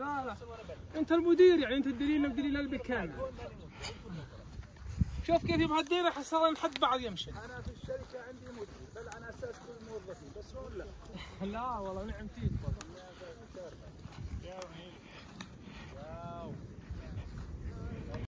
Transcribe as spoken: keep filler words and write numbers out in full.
لا لا انت المدير يعني، انت تدير لنا ودير لنا بالكامل. شوف كيف يبغى الديره حصلنا حد بعض يمشي. انا في الشركه عندي مدير بل على اساس كل الموظفين بس ولا لا والله نعم فيك.